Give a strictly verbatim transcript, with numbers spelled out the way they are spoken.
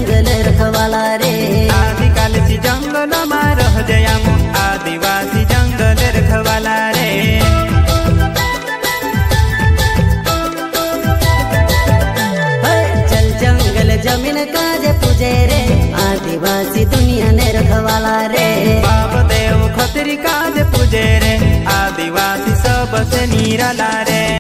जंगल रखवाला रे। आदिकाल सी जंगल में रह जया आदिवासी जंगल रखवाला रे। चल जंगल जमीन काज पूजे रे आदिवासी दुनिया ने रखवाला रे। बाप देव खतरी काज पूजे रे आदिवासी सबसे निराला रे।